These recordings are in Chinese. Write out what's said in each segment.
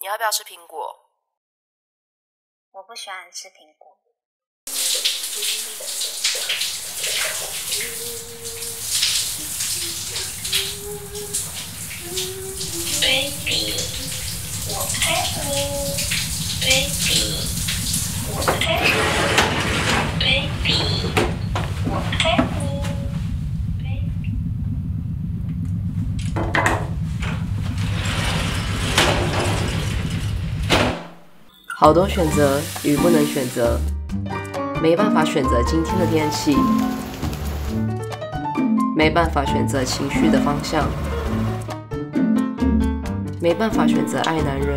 要不要吃苹果？ 我不喜欢吃苹果。Baby， 我爱你。Baby， 我爱你。Baby， 我爱你。Baby。 好多选择与不能选择，没办法选择今天的天气，没办法选择情绪的方向，没办法选择爱男人，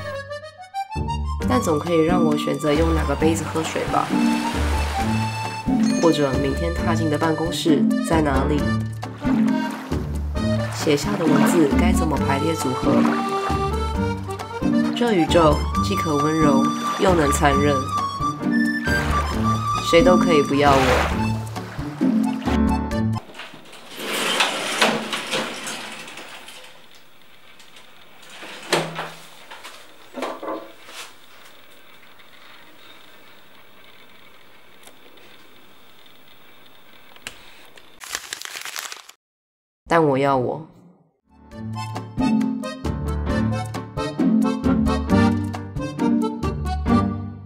但总可以让我选择用哪个杯子喝水吧，或者明天踏进的办公室在哪里，写下的文字该怎么排列组合。这宇宙既可温柔又能残忍，谁都可以不要我。但我要我。